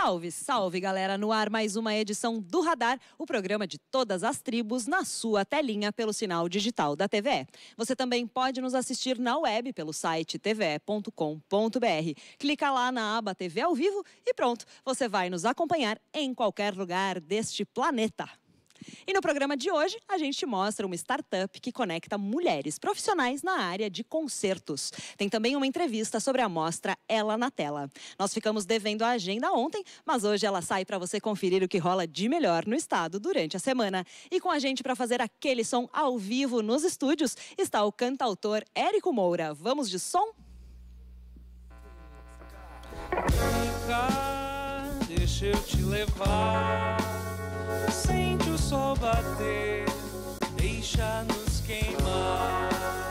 Salve, salve, galera! No ar mais uma edição do Radar, o programa de todas as tribos na sua telinha pelo sinal digital da TVE. Você também pode nos assistir na web pelo site tve.com.br. Clica lá na aba TV ao vivo e pronto, você vai nos acompanhar em qualquer lugar deste planeta. E no programa de hoje, a gente mostra uma startup que conecta mulheres profissionais na área de concertos. Tem também uma entrevista sobre a mostra Ela na Tela. Nós ficamos devendo a agenda ontem, mas hoje ela sai para você conferir o que rola de melhor no estado durante a semana. E com a gente para fazer aquele som ao vivo nos estúdios está o cantautor Érico Moura. Vamos de som? Vem cá, deixa eu te levar. Sente o sol bater, deixa-nos queimar.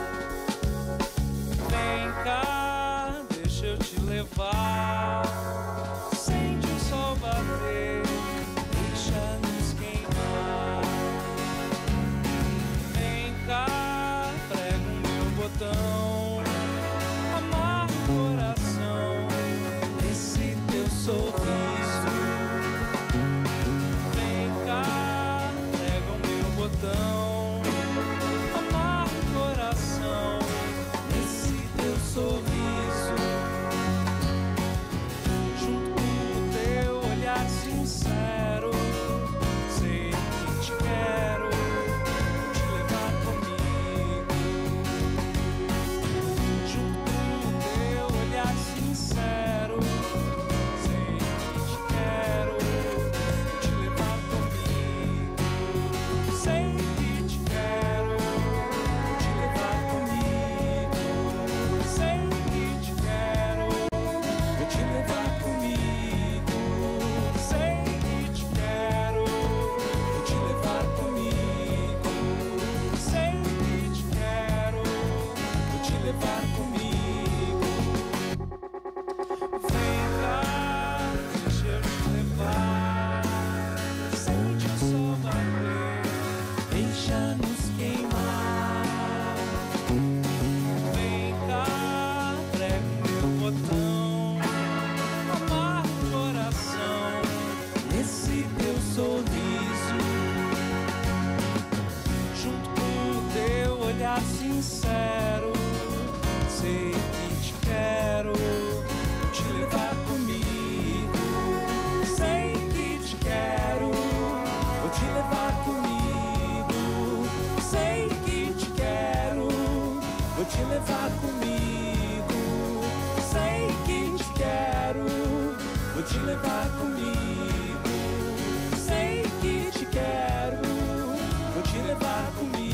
Vem cá, deixa eu te levar. Sente o sol bater, deixa-nos queimar. Vem cá, prega o meu botão, amarra o coração nesse teu sorriso. Amarra o coração nesse teu sorriso. Junto com o teu olhar sincero, sei que te quero, te levar comigo. Junto com o teu olhar sincero, sei que te quero, te levar comigo. Sei sincero, sei que te quero, vou te levar comigo. Sei que te quero, vou te levar comigo. Sei que te quero, vou te levar comigo. Sei que te quero, vou te levar comigo. Sei que te quero, vou te levar comigo.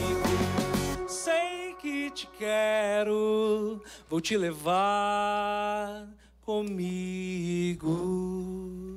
Sei que te quero, vou te levar comigo.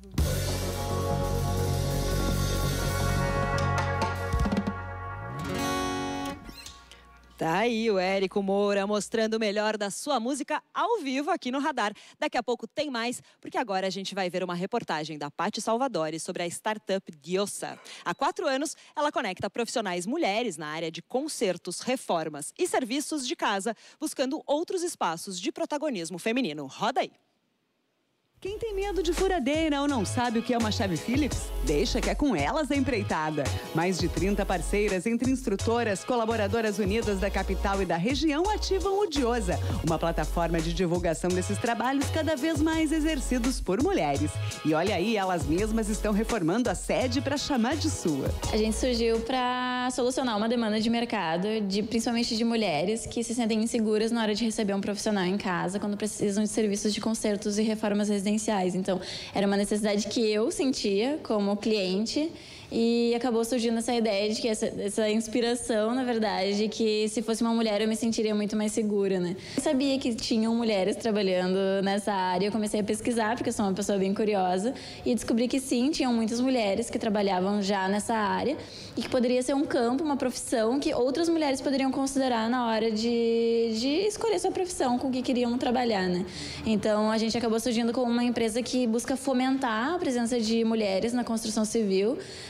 Tá aí o Érico Moura mostrando o melhor da sua música ao vivo aqui no Radar. Daqui a pouco tem mais, porque agora a gente vai ver uma reportagem da Paty Salvadori sobre a startup Diosa. Há 4 anos, ela conecta profissionais mulheres na área de concertos, reformas e serviços de casa, buscando outros espaços de protagonismo feminino. Roda aí! Quem tem medo de furadeira ou não sabe o que é uma chave Phillips? Deixa que é com elas a empreitada. Mais de 30 parceiras entre instrutoras, colaboradoras unidas da capital e da região ativam o Diosa, uma plataforma de divulgação desses trabalhos cada vez mais exercidos por mulheres. E olha aí, elas mesmas estão reformando a sede para chamar de sua. A gente surgiu para solucionar uma demanda de mercado, principalmente de mulheres que se sentem inseguras na hora de receber um profissional em casa, quando precisam de serviços de concertos e reformas residenciais. Então, era uma necessidade que eu sentia como cliente e acabou surgindo essa ideia de que essa inspiração, na verdade, que se fosse uma mulher eu me sentiria muito mais segura, né? Eu sabia que tinham mulheres trabalhando nessa área, eu comecei a pesquisar, porque eu sou uma pessoa bem curiosa, e descobri que sim, tinham muitas mulheres que trabalhavam já nessa área e que poderia ser um campo, uma profissão que outras mulheres poderiam considerar na hora de escolher sua profissão, com o que queriam trabalhar, né? Então, a gente acabou surgindo como uma empresa que busca fomentar a presença de mulheres na construção civil,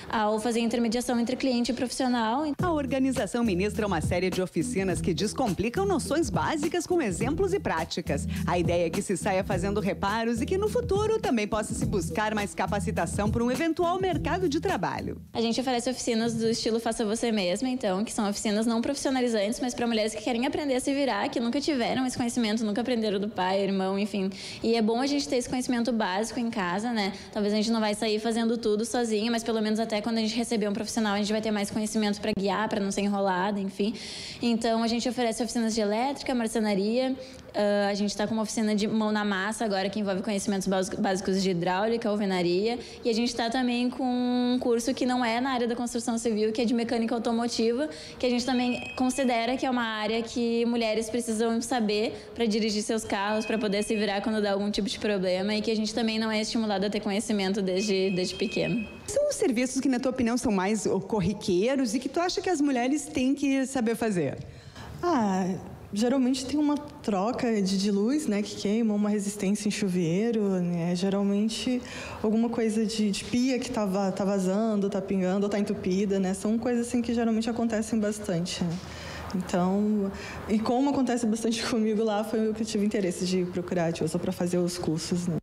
ao fazer intermediação entre cliente e profissional. A organização ministra uma série de oficinas que descomplicam noções básicas com exemplos e práticas. A ideia é que se saia fazendo reparos e que no futuro também possa se buscar mais capacitação para um eventual mercado de trabalho. A gente oferece oficinas do estilo Faça Você Mesma, então, que são oficinas não profissionalizantes, mas para mulheres que querem aprender a se virar, que nunca tiveram esse conhecimento, nunca aprenderam do pai, irmão, enfim. E é bom a gente ter esse conhecimento básico em casa, né? Talvez a gente não vai sair fazendo tudo sozinha, mas pelo menos até quando a gente receber um profissional, a gente vai ter mais conhecimento para guiar, para não ser enrolada, enfim. Então, a gente oferece oficinas de elétrica, marcenaria. A gente está com uma oficina de mão na massa agora, que envolve conhecimentos básicos de hidráulica, alvenaria. E a gente está também com um curso que não é na área da construção civil, que é de mecânica automotiva, que a gente também considera que é uma área que mulheres precisam saber para dirigir seus carros, para poder se virar quando dá algum tipo de problema, e que a gente também não é estimulado a ter conhecimento desde pequeno. São os serviços que, na tua opinião, são mais corriqueiros e que tu acha que as mulheres têm que saber fazer? Geralmente tem uma troca de luz, né, que queima, uma resistência em chuveiro, né, geralmente alguma coisa de pia que tá vazando, tá pingando ou tá entupida, né, são coisas assim que geralmente acontecem bastante, né. Então, e como acontece bastante comigo lá, foi o que eu tive interesse de procurar, só para fazer os cursos, né.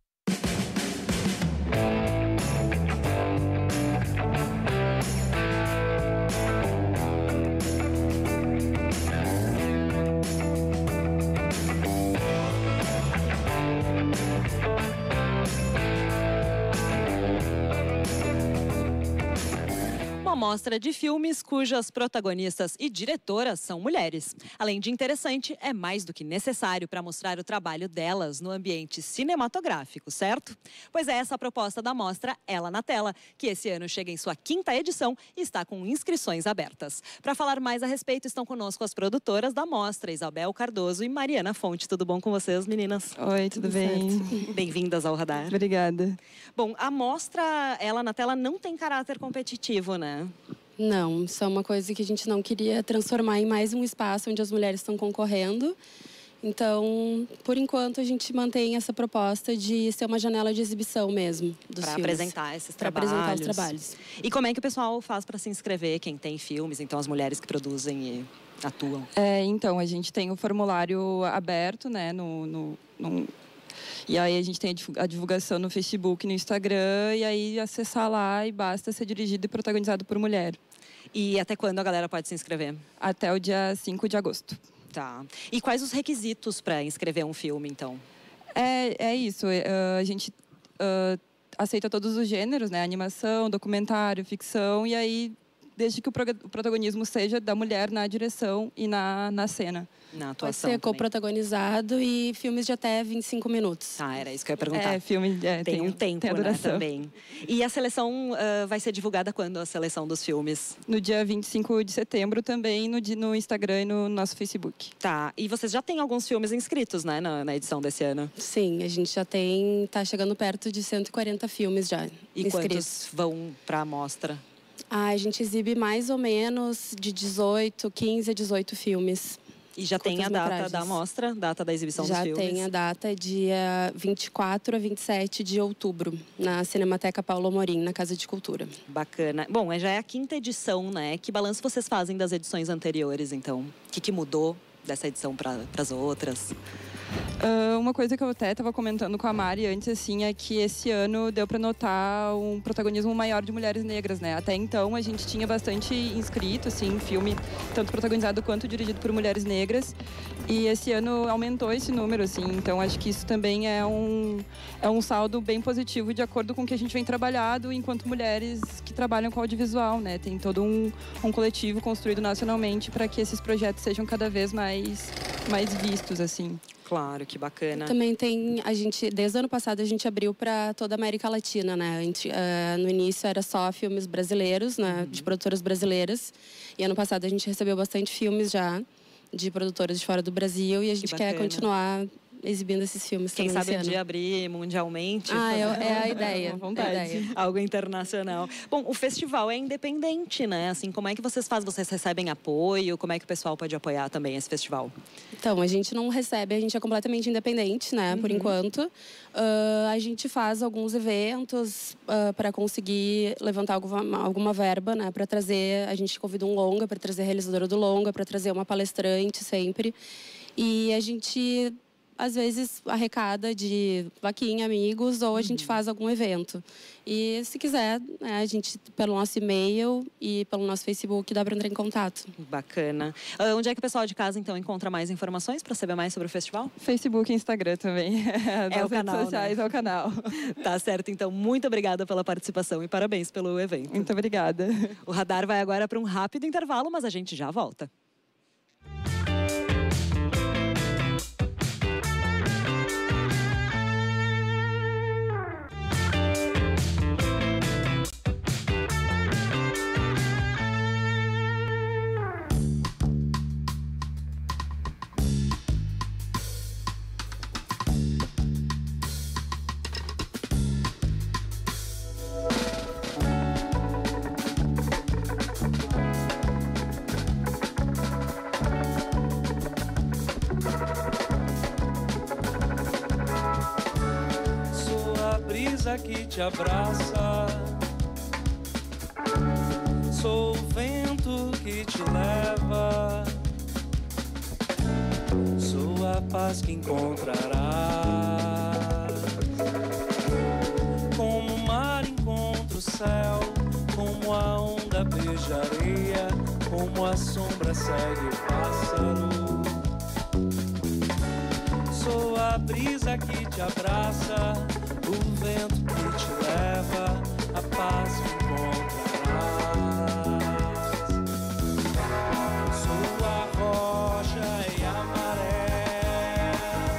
Mostra de filmes cujas protagonistas e diretoras são mulheres. Além de interessante, é mais do que necessário para mostrar o trabalho delas no ambiente cinematográfico, certo? Pois é essa a proposta da mostra Ela na Tela, que esse ano chega em sua 5ª edição e está com inscrições abertas. Para falar mais a respeito, estão conosco as produtoras da mostra, Isabel Cardoso e Mariana Fonte. Tudo bom com vocês, meninas? Oi, tudo bem? Bem-vindas ao Radar. Obrigada. Bom, a mostra Ela na Tela não tem caráter competitivo, né? Não, isso é uma coisa que a gente não queria transformar em mais um espaço onde as mulheres estão concorrendo. Então, por enquanto, a gente mantém essa proposta de ser uma janela de exibição mesmo dos filmes. Para apresentar esses trabalhos. Para apresentar os trabalhos. E como é que o pessoal faz para se inscrever, quem tem filmes, então as mulheres que produzem e atuam? Então, a gente tem o formulário aberto, né, E aí a gente tem a divulgação no Facebook, no Instagram, e aí acessar lá e basta ser dirigido e protagonizado por mulher. E até quando a galera pode se inscrever? Até o dia 5 de agosto. Tá. E quais os requisitos para inscrever um filme, então? É isso. A gente aceita todos os gêneros, né? Animação, documentário, ficção, e aí desde que o protagonismo seja da mulher na direção e na cena. Na atuação. Pode ser coprotagonizado e filmes de até 25 minutos. Era isso que eu ia perguntar. Filme tem um tempo, tem a duração, né, também. E a seleção vai ser divulgada quando, a seleção dos filmes? No dia 25 de setembro também, no Instagram e no nosso Facebook. Tá. E vocês já têm alguns filmes inscritos, né, na edição desse ano? Sim, a gente já tá chegando perto de 140 filmes já inscritos. Quantos vão para a mostra? A gente exibe mais ou menos de 15 a 18 filmes. E já tem a data da mostra, data da exibição dos filmes? Já tem a data, dia 24 a 27 de outubro, na Cinemateca Paulo Amorim, na Casa de Cultura. Bacana. Bom, já é a 5ª edição, né? Que balanço vocês fazem das edições anteriores, então? O que mudou dessa edição para as outras? Uma coisa que eu até estava comentando com a Mari antes, assim, é que esse ano deu para notar um protagonismo maior de mulheres negras, né? Até então a gente tinha bastante inscrito, assim, filme tanto protagonizado quanto dirigido por mulheres negras. E esse ano aumentou esse número, assim. Então acho que isso também é um saldo bem positivo de acordo com o que a gente vem trabalhado enquanto mulheres que trabalham com audiovisual, né? Tem todo um coletivo construído nacionalmente para que esses projetos sejam cada vez mais vistos, assim. Claro, que bacana. Também desde o ano passado, a gente abriu para toda a América Latina, né? No início era só filmes brasileiros, né? De produtoras brasileiras. E ano passado a gente recebeu bastante filmes já de produtoras de fora do Brasil e a gente quer continuar exibindo esses filmes Quem também sabe esse um dia ano. abrir mundialmente. É a ideia. Uma vontade. É a ideia. Algo internacional. Bom, o festival é independente, né? Assim, como é que vocês fazem? Vocês recebem apoio? Como é que o pessoal pode apoiar também esse festival? Então, a gente não recebe, a gente é completamente independente, né, por enquanto. A gente faz alguns eventos para conseguir levantar alguma verba, né, para trazer, a gente convida um longa, para trazer a realizadora do longa, para trazer uma palestrante sempre. E a gente, às vezes, arrecada de vaquinha, amigos, ou a gente faz algum evento. E se quiser, né, a gente, pelo nosso e-mail e pelo nosso Facebook, dá para entrar em contato. Bacana. Onde é que o pessoal de casa, então, encontra mais informações para saber mais sobre o festival? Facebook e Instagram também. É o canal, redes sociais, né? é o canal. Tá certo, então. Muito obrigada pela participação e parabéns pelo evento. Muito obrigada. O Radar vai agora para um rápido intervalo, mas a gente já volta. Que te abraça, sou o vento que te leva, sou a paz que encontrarás, como o mar encontra o céu, como a onda beija a areia, como a sombra segue o pássaro. Sou a brisa que te abraça, o vento que te leva, a paz que encontrarás. Sou a rocha e a maré,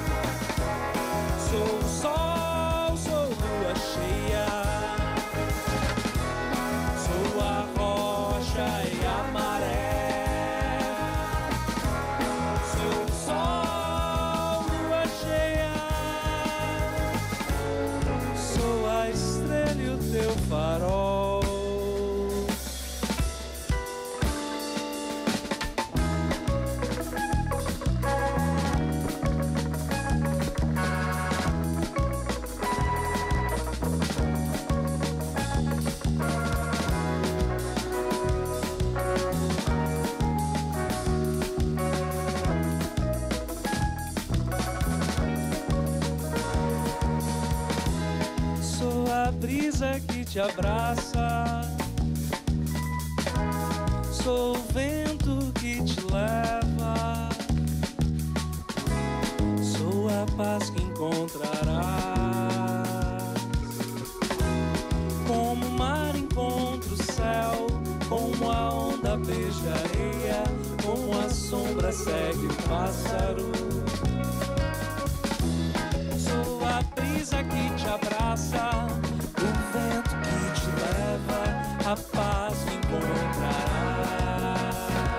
sou o sol, sou lua cheia. Sou a rocha e a maré, sou o sol, lua cheia. Sou a estrela e o teu farol. Sou a brisa que te abraça, sou o vento que te leva, sou a paz que encontrarás, como o mar encontra o céu, como a onda beija a areia, como a sombra segue o pássaro. Sou a brisa que te abraça, o vento que te leva, a paz que encontrarás.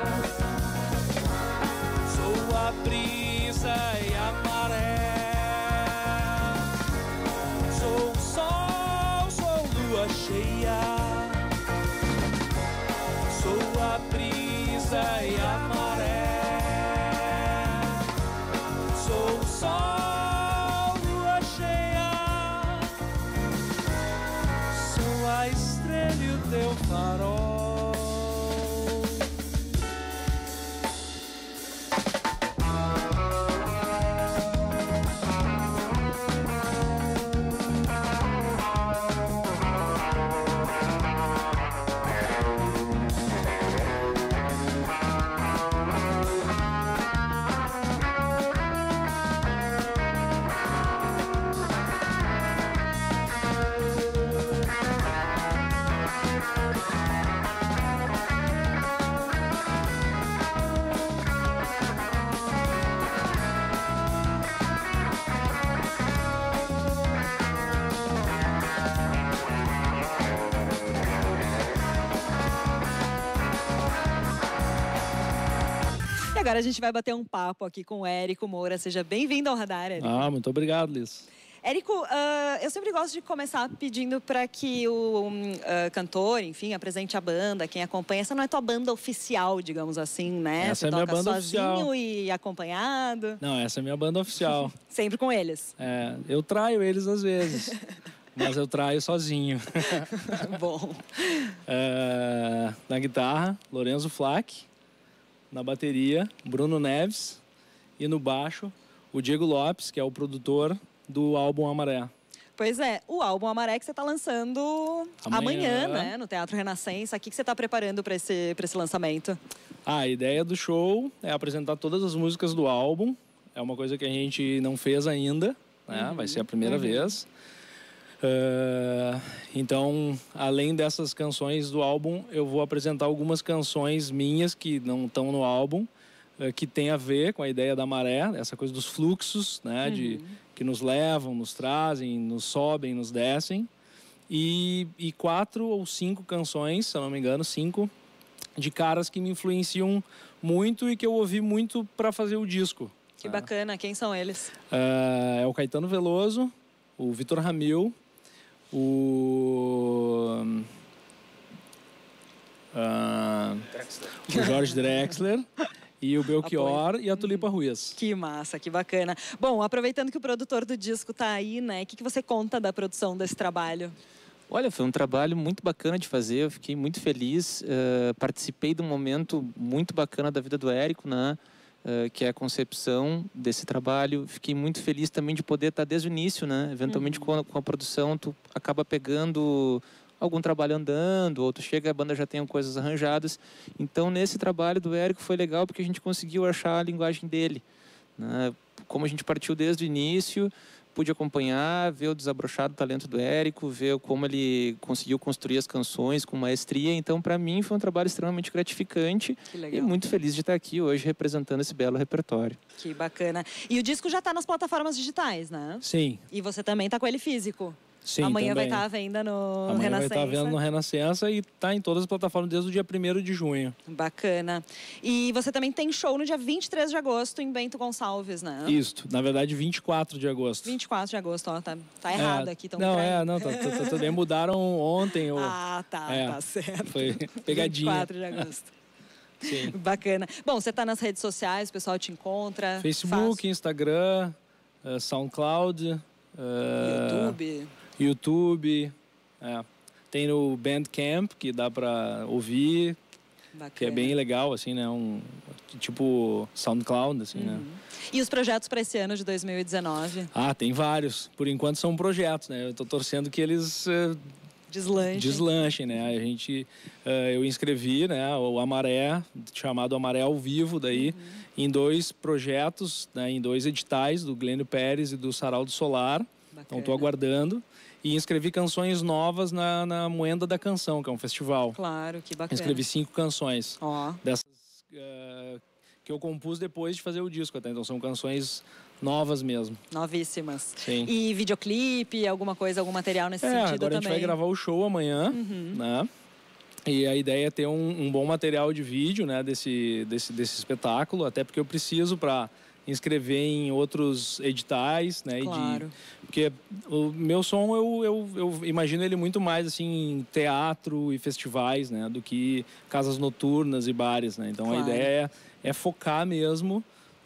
Sou a brisa e a maré, sou o sol, sou lua cheia. Sou a brisa e a maré, sou o sol, lua cheia. Sou a estrela e o teu farol. agora a gente vai bater um papo aqui com o Érico Moura. Seja bem-vindo ao Radar, Érico. Muito obrigado, Liz. Érico, eu sempre gosto de começar pedindo para que o cantor, enfim, apresente a banda, quem acompanha. Essa não é tua banda oficial, digamos assim, né? Essa é minha banda oficial. Sozinho e acompanhado? Não, essa é minha banda oficial. Sempre com eles? Eu traio eles às vezes, mas eu traio sozinho. Bom. Na guitarra, Lorenzo Flack. Na bateria, Bruno Neves. E no baixo, o Diego Lopes, que é o produtor do álbum Amaré. Pois é, o álbum Amaré que você está lançando amanhã, né, no Teatro Renascença. O que você está preparando para esse lançamento? A ideia do show é apresentar todas as músicas do álbum. É uma coisa que a gente não fez ainda, né? Vai ser a primeira vez. Então, além dessas canções do álbum, eu vou apresentar algumas canções minhas que não estão no álbum, que tem a ver com a ideia da maré, essa coisa dos fluxos, né? Que nos levam, nos trazem, nos sobem, nos descem. E 4 ou 5 canções, se eu não me engano, 5, de caras que me influenciam muito e que eu ouvi muito para fazer o disco. Que bacana, quem são eles? É o Caetano Veloso, o Vitor Ramil, o Jorge Drexler e o Belchior e a Tulipa Ruiz. Que massa, que bacana. Bom, aproveitando que o produtor do disco tá aí, né? O que você conta da produção desse trabalho? Olha, foi um trabalho muito bacana de fazer, eu fiquei muito feliz. Participei de um momento muito bacana da vida do Érico, né? Que é a concepção desse trabalho. Fiquei muito feliz também de poder estar desde o início, né? Eventualmente com a produção tu acaba pegando algum trabalho andando, ou tu chega, a banda já tem coisas arranjadas. Então nesse trabalho do Érico foi legal porque a gente conseguiu achar a linguagem dele, né? Como a gente partiu desde o início, pude acompanhar, ver o desabrochado talento do Érico, ver como ele conseguiu construir as canções com maestria. Então, para mim, foi um trabalho extremamente gratificante e muito feliz de estar aqui hoje representando esse belo repertório. Que bacana. E o disco já está nas plataformas digitais, né? Sim. E você também está com ele físico? Sim, amanhã também. Vai estar à venda no Renascença. Amanhã vai estar à venda no Renascença e está em todas as plataformas desde o dia 1º de junho. Bacana. E você também tem show no dia 23 de agosto em Bento Gonçalves, né? Isso, na verdade 24 de agosto. 24 de agosto, ó, tá errado aqui. Não, também mudaram ontem. Tá certo. Foi pegadinha. 24 de agosto. Sim. Bacana. Bom, você tá nas redes sociais, o pessoal te encontra? Facebook, Instagram, SoundCloud, YouTube, tem no Bandcamp, que dá para ouvir, que é bem legal, assim, né? Tipo SoundCloud, assim, né? E os projetos para esse ano de 2019? Tem vários. Por enquanto são projetos, né? Eu tô torcendo que eles deslanchem, né? Eu inscrevi, né, o Amaré, chamado Amaré ao Vivo, daí, em 2 projetos, né, em 2 editais, do Glênio Pérez e do Saraldo Solar. Bacana. Então estou aguardando. E inscrevi canções novas na Moenda da Canção, que é um festival. Claro, que bacana. Inscrevi 5 canções. Dessas que eu compus depois de fazer o disco, até. Então são canções novas mesmo. Novíssimas. Sim. E videoclipe, algum material nesse sentido agora também? A gente vai gravar o show amanhã, né? E a ideia é ter um bom material de vídeo, né, desse espetáculo, até porque eu preciso para inscrever em outros editais, né? Claro. Porque o meu som, eu imagino ele muito mais assim em teatro e festivais, né? Do que casas noturnas e bares, né? Então claro. A ideia é focar mesmo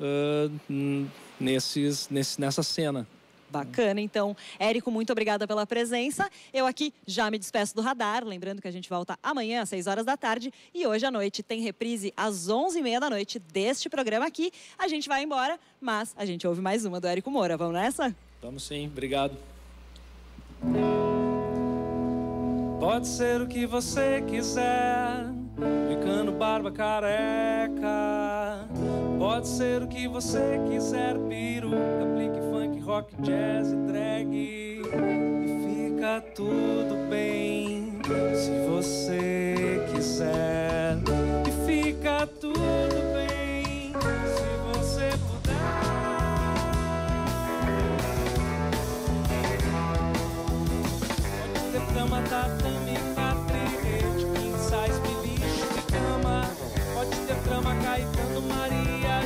nessa cena. Bacana, então, Érico, muito obrigada pela presença. Eu aqui já me despeço do Radar, lembrando que a gente volta amanhã às 6 horas da tarde e hoje à noite tem reprise às 11h30 da noite deste programa aqui. A gente vai embora, mas a gente ouve mais uma do Érico Moura. Vamos nessa? Vamos sim, obrigado. Pode ser o que você quiser, picando barba careca. Pode ser o que você quiser, peruca, aplique funk, rock, jazz e drag. E fica tudo bem, se você quiser. E fica tudo bem, se você puder. Pode ter cama, tatame, catrete, king size, beliche de cama. Pode ter trama, Caetano, Maria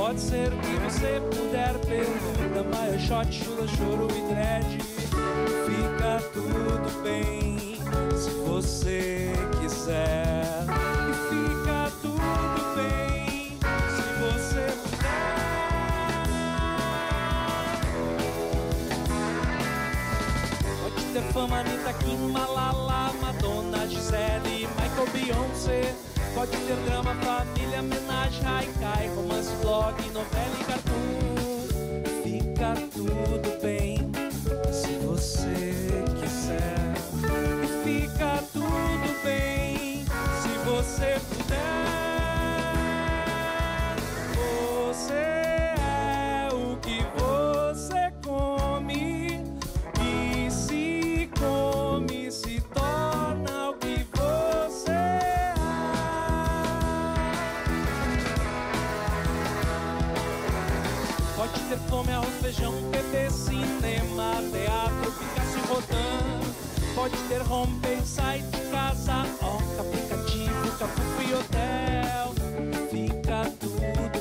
Pode ser o que você puder, pergunta, maior shot, chula, choro e dread. Fica tudo bem, se você quiser. E fica tudo bem, se você puder. Pode ter fama, Anitta, Kim, Malala, Madonna, Gisele, Michael, Beyoncé. Pode ter drama, família, homenagem, haikai, romance, blog, novela e cartoon. Fica tudo bem, se você quiser. E fica tudo bem, se você puder. Você é o que você come, e se come, se torna o que você é. Pode ter fome, arroz, feijão, TV, cinema, teatro, Picasso e Rodin. Pode ter homepage, site, casa, oca, aplicativo, capuco e hotel. Fica tudo